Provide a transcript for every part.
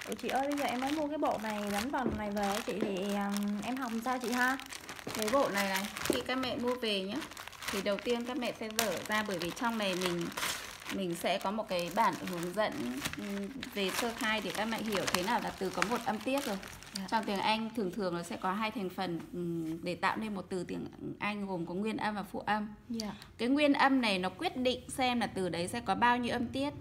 Ủa chị ơi, bây giờ em mới mua cái bộ này đánh vần này về chị thì em học làm sao chị ha? Cái bộ này khi các mẹ mua về nhé, thì đầu tiên các mẹ sẽ vở ra, bởi vì trong này mình sẽ có một cái bản hướng dẫn về sơ khai để các mẹ hiểu thế nào là từ có một âm tiết rồi. Trong tiếng Anh thường nó sẽ có hai thành phần để tạo nên một từ tiếng Anh, gồm có nguyên âm và phụ âm. Cái nguyên âm này nó quyết định xem là từ đấy sẽ có bao nhiêu âm tiết.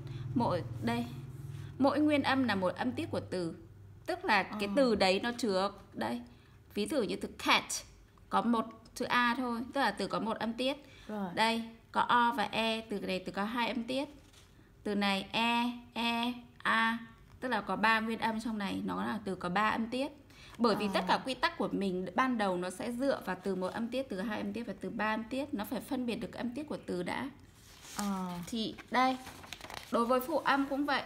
Mỗi nguyên âm là một âm tiết của từ. Tức là cái từ đấy nó chứa đây. Ví dụ như từ cat có một chữ A thôi, tức là từ có một âm tiết. Đây có O và E, từ này từ có hai âm tiết. Từ này E, A, tức là có 3 nguyên âm trong này, nó là từ có 3 âm tiết. Bởi vì tất cả quy tắc của mình ban đầu nó sẽ dựa vào từ một âm tiết, từ hai âm tiết và từ 3 âm tiết. Nó phải phân biệt được âm tiết của từ đã. Thì đây, đối với phụ âm cũng vậy.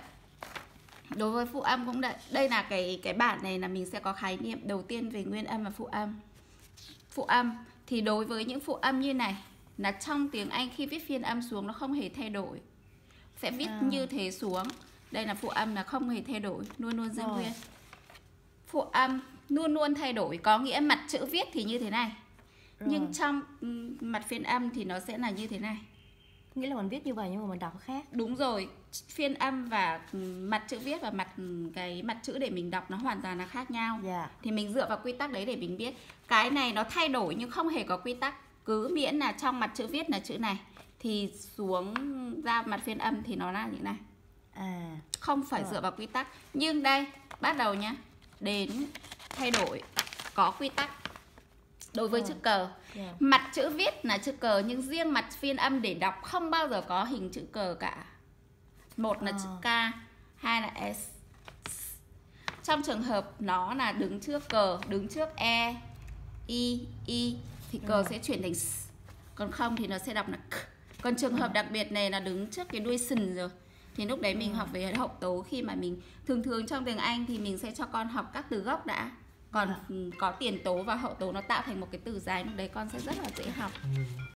Đây là cái bản này là mình sẽ có khái niệm đầu tiên về nguyên âm và phụ âm. Phụ âm thì đối với những phụ âm như này là trong tiếng Anh khi viết phiên âm xuống nó không hề thay đổi, sẽ viết như thế xuống. Đây là phụ âm là không hề thay đổi, luôn luôn giữ nguyên. Phụ âm luôn luôn thay đổi, có nghĩa mặt chữ viết thì như thế này, nhưng trong mặt phiên âm thì nó sẽ là như thế này. Nghĩa là mình viết như vậy nhưng mà mình đọc khác. Đúng rồi, phiên âm và mặt chữ viết và mặt chữ để mình đọc nó hoàn toàn là khác nhau. Thì mình dựa vào quy tắc đấy để mình biết. Cái này nó thay đổi nhưng không hề có quy tắc. Cứ miễn là trong mặt chữ viết là chữ này, thì xuống ra mặt phiên âm thì nó là như này. Không phải dựa vào quy tắc. Nhưng đây, bắt đầu nhá, đến thay đổi có quy tắc. Đối với chữ cờ, mặt chữ viết là chữ cờ, nhưng riêng mặt phiên âm để đọc không bao giờ có hình chữ cờ cả. Một là chữ K, hai là S. Trong trường hợp nó là đứng trước cờ, đứng trước E, I thì cờ sẽ chuyển thành S. Còn không thì nó sẽ đọc là K. Còn trường hợp đặc biệt này là đứng trước cái đuôi sừng rồi, thì lúc đấy mình học về hậu tố. Khi mà mình thường trong tiếng Anh thì mình sẽ cho con học các từ gốc đã. Còn có tiền tố và hậu tố nó tạo thành một cái từ dài, lúc đấy con sẽ rất là dễ học.